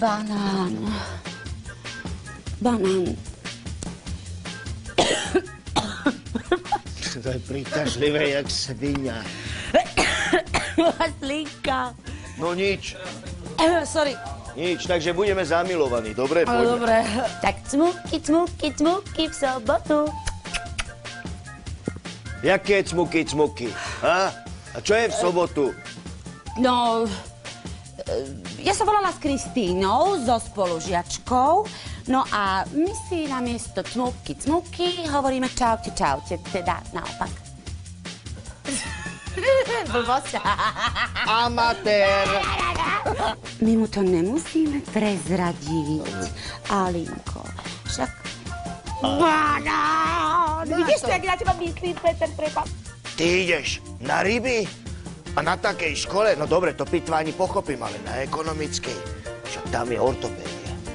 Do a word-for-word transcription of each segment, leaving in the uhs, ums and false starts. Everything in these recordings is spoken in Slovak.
banán. Banán. To je príťažlivé, jak svinia. Maslínka. No nič. Sorry. Nič, takže budeme zamilovaní. Dobre, poďme. Dobre. Tak cmuky, cmuky, cmuky v sobotu. Jaké cmuky, cmuky? A? A čo je v sobotu? No, ja sa volala s Kristínou, so spolužiačkou. No a my si namiesto cmuky, cmuky hovoríme čaute, čaute, teda naopak. Blbosť. Amatér. My mu to nemusíme prezradiť, Alinko. Však... Banán! Vidíš to, jak na teba myslím, Peter, prepad. Ty ideš na ryby? A na takej škole? No dobre, to pitva ani pochopím, ale na ekonomickej. Však tam je ortopédia.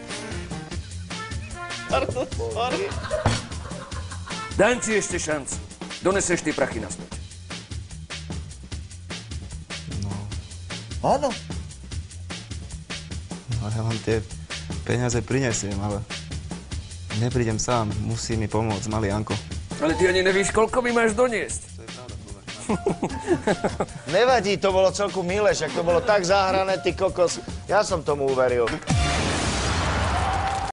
Pardon, sorry. Dám ti ešte šancu. Doneseš tie prachy naspäť. Áno. No ja vám tie peniaze prinesiem, ale neprídem sám. Musí mi pomôcť malý Janko. Ale ty ani nevíš, koľko mi máš doniesť. To je pravda, Kuba. Nevadí, to bolo celku milé, však to bolo tak zahrané, ty kokos. Ja som tomu uveril.